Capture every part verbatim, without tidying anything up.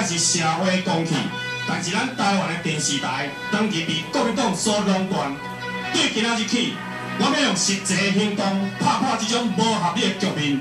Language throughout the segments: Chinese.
是社会公器，但是咱台湾的电视台长期被国民党所垄断。对今仔日起，我要用实际的行动拍破这种无合理的局面。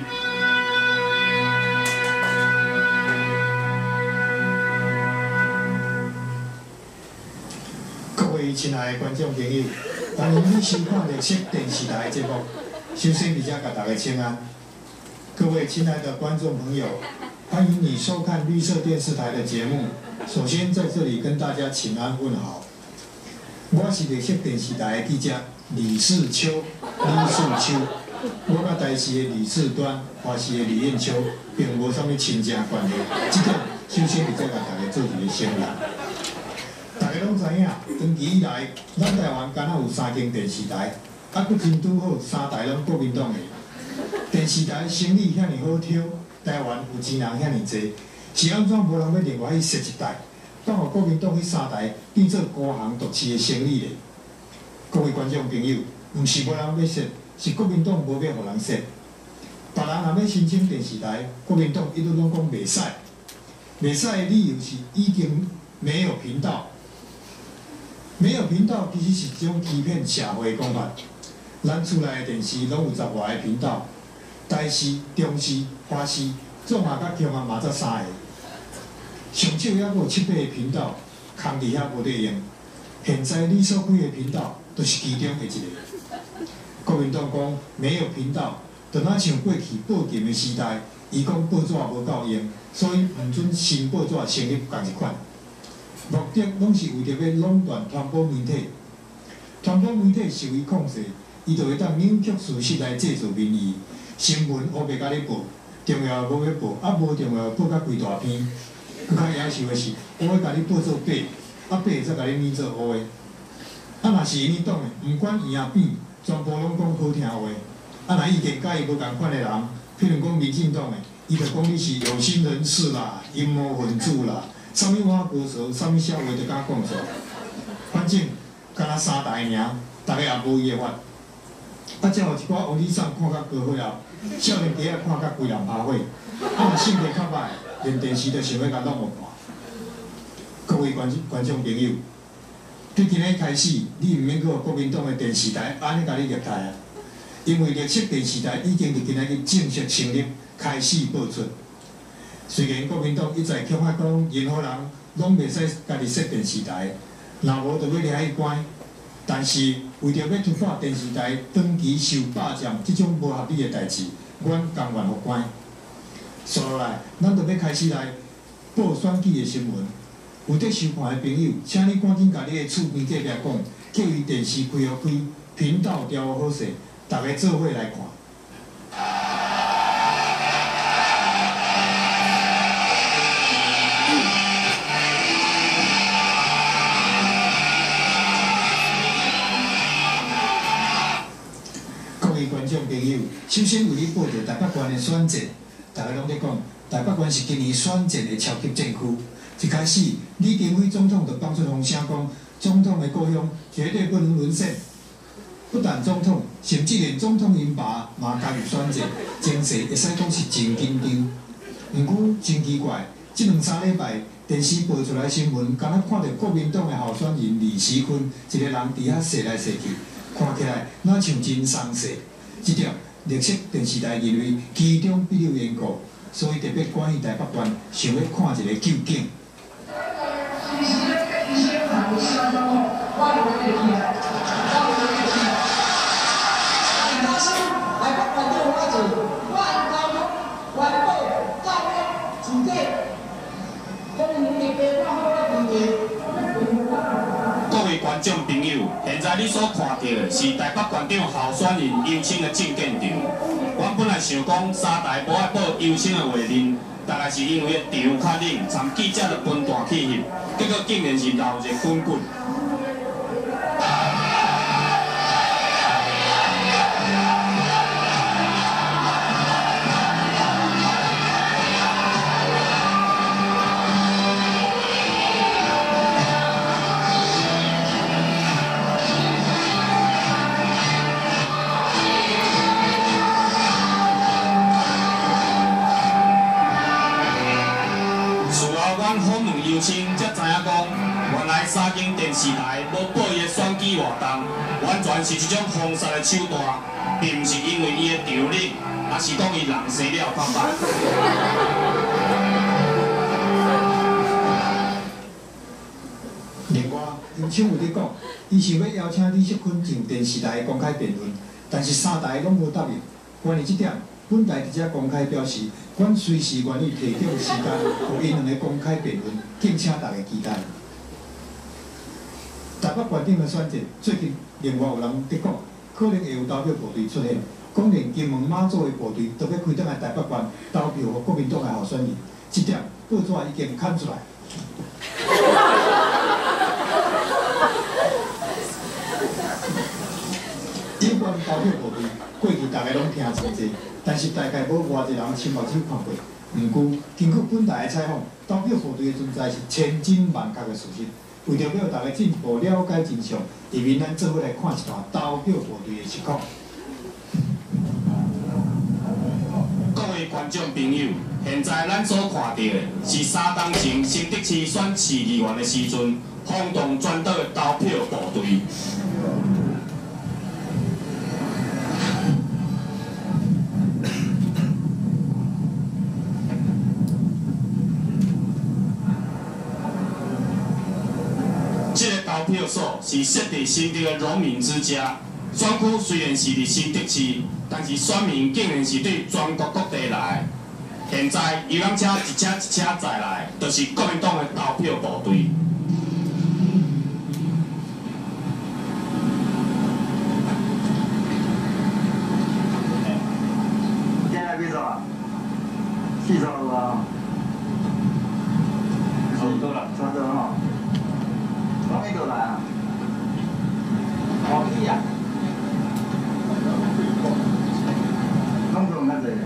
各位亲爱的观众朋友，欢迎你收看绿色电视台的节目。首先，伫遮甲大家请安。各位亲爱的观众朋友，欢迎你收看绿色电视台的节目。首先，在这里跟大家请安问好。我是绿色电视台的记者李世秋，李世秋。我甲台视的李世端、华视的李彦秋，并无啥物亲情关系。即点，首先伫遮甲大家做一个声明。大家拢知影，长期以来，咱台湾敢若有三间电视台，啊，佫真拄好三台拢国民党的。电视台生意遐尼好挑，台湾有钱人遐尼济，是安怎无人要另外去设一台，当互国民党迄三台变做孤行独市的生意咧？各位观众朋友，毋是无人要设，是国民党无要互人设。别人若要申请电视台，国民党一直拢讲袂使，袂使的理由是已经没有频道。没有频道其实是一种欺骗社会的讲法。咱厝内的电视拢有十外个频道，台视、中视、华视、综合甲强啊嘛才三个，上少也有七八个频道，空伫遐无得用。现在你所开的频道，都是其中的一个。国民党讲没有频道，就若像过去报金的时代，伊讲报纸无够用，所以毋准新报纸成立共一款。目的拢是为着要垄断传播媒体，传播媒体受伊控制，伊就会当扭曲事实来制造民意。新闻黑白甲你报，重要无要报，啊无重要报甲规大篇。更较野兽的是，黑的甲你报做白，啊白则甲你捏做黑的。啊若是因党的，毋管圆啊扁，全部拢讲好听话。啊若意见甲伊无共款的人，譬如讲民进党的，伊就讲你是有心人士啦、阴谋分子啦。啥物碗歌手，啥物笑话就敢讲出来，反正敢若三台尔，大家也无伊的法。啊，才有一寡王理上看甲高火后，少年家仔看甲规人拍火。啊，若性格较歹，连电视都想要甲弄互看。各位观观众朋友，对今日开始，你毋免搁国民党的电视台安尼甲你入台啊，因为绿色电视台已经伫今日日正式成立，开始播出。虽然国民党一再强啊讲，任何人拢袂使家己设电视台，若无就要掠去关。但是为着要突破电视台长期受霸占这种无合理的代志，阮甘愿互关。接落来，咱就要开始来报选举的新闻。有伫收看的朋友，请你赶紧甲你的厝边隔壁讲，叫伊电视开互开，频道调好势，大家做伙来看。观众朋友，首先为你报道台北县的选战，大家拢在讲，台北县是今年选战的超级战区。一开始，李登辉总统就放出风声讲，总统的故乡绝对不能沦陷。不但总统，甚至连总统因爸嘛加入选战，情势会使讲是真紧张。毋过真奇怪，即两三礼拜电视播出来新闻，敢若看到国民党的候选人李时芬一个人伫遐踅来踅去，看起来哪像真丧势。这条绿色电视台认为其中必有缘故，所以特别关于台北县，想要看一个究竟。 各位观众朋友，现在你所看到的是台北县长候选人游青的证件场。我本来想讲三台无爱报游青的画面，大概是因为场较冷，参记者就分段去翕，结果竟然是闹热滚滚。 台三间电视台无报伊的选举活动，完全是一种封杀的手段，并毋是因为伊的条令，也是讲伊人生了较歹。 另外，因请有咧讲，伊想要邀请李锡坤上电视台公开辩论，但是三台拢无答应。关于这点，本台伫遮公开表示，阮随时愿意提供时间，互因两个公开辩论，敬请大家期待。台北县长的选择，最近另外有人伫讲，可能会有投票部队出现，讲连金门马祖的部队都要开登来台北县投票予国民党的候选人，这点报纸已经刊出来。有关投票部队，过去大家拢听真济，但是大概无偌济人亲目睭看过。毋过，经过本台的采访，投票部队的存在是千真万确的事实。为着要大家进一步了解真相，下面咱做伙来看一段投票部队的实况。 各位观众朋友，现在咱所看到的是三当前新竹市选市议员的时阵，轰动全岛的投票部队。这个投票所是设伫新竹的荣民之家。选区虽然是伫新竹市，但是选民竟然是对全国各地来。现在游览车一车一车载来，就是国民党的投票部队。 现在几组啊？四组了啊？ 差不多了， 差不多哈。从哪度来啊？黄溪啊？拢做较济。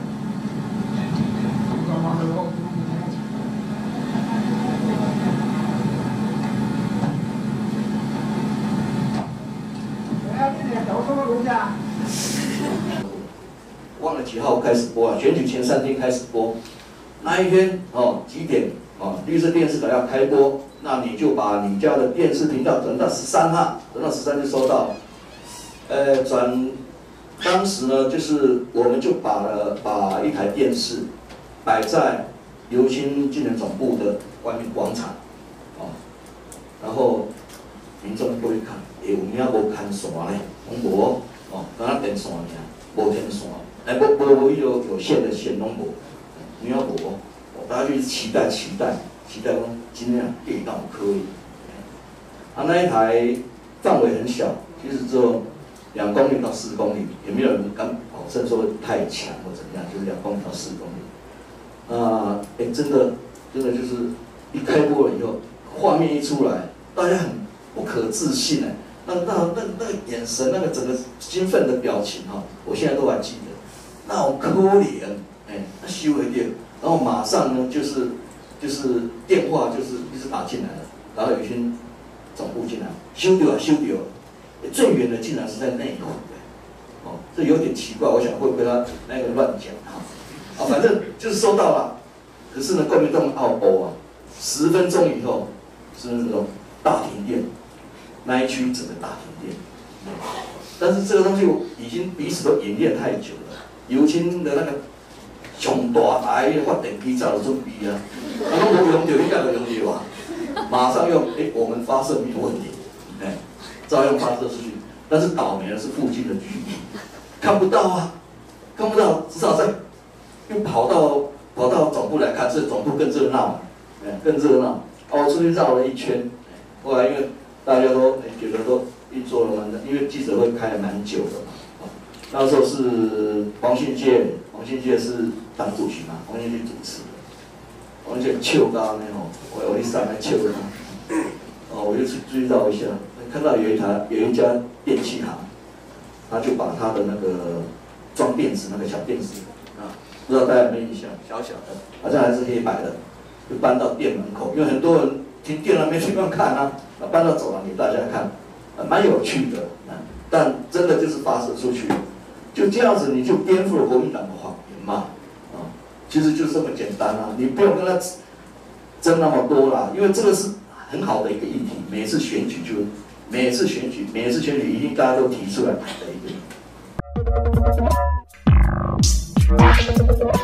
忘了几号开始播啊？选举前三天开始播，那一天哦几点哦？绿色电视台要开播，那你就把你家的电视频道转到十三号，转到十三就收到。呃，转当时呢，就是我们就把了把一台电视摆在流星纪念总部的外面广场，哦，然后民众过去看，诶、欸，有影无牵线咧，拢无哦，敢若电线尔，无天线，哎，无无无有有线的线拢无，影无，大家就期待期待期待讲今天电到可以。啊，那一台范围很小，其实只有两公里到四公里，也没有人敢保证说太强或怎么样，就是两公里到四公里。啊，哎、欸，真的真的就是一开播了以后，画面一出来，大家很不可置信哎，那那那那个眼神，那个整个兴奋的表情哈，我现在都还记得，那种可怜，哎，那收回掉，然后马上呢就是就是电话就是一直打进来了，然后有一群总部进来，收掉啊收掉，最远的竟然是在内湖，哦，这有点奇怪，我想会不会他那个乱讲哈，啊，反正就是收到了，可是呢，国民党奥欧啊，十分钟以后是那种大停电，那一区整个大停电，但是这个东西已经彼此都演练太久了，尤清的那个上大台的发电机早就准备啊，啊，都无用到，你敢有用到啊？马上用，哎、欸，我们发射没有问题，哎、欸，照样发射出去。但是倒霉的是附近的居民，看不到啊，看不到，至少在又跑到跑到总部来看，这总部更热闹，哎、欸，更热闹。哦，我出去绕了一圈，后来因为大家都、欸、觉得都运作了蛮，因为记者会开了蛮久的嘛。哦，那时候是黄信介，黄信介是党主席嘛，黄信介主持的。黄信介笑到呢吼，我我一上来笑的，哦，我就去追绕一下，看到有一台有一家电器行，他就把他的那个装电池那个小电池啊，不知道大家有没有印象，小小的，好像还是黑白的。就搬到店门口，因为很多人停电了没地方看啊，搬到走廊给大家看，啊，蛮有趣的啊。但真的就是发射出去，就这样子你就颠覆了国民党的谎言嘛，啊，其实就这么简单啊，你不用跟他争那么多啦，因为这个是很好的一个议题。 每次选举就每次选举每次选举一定大家都提出来谈的一个。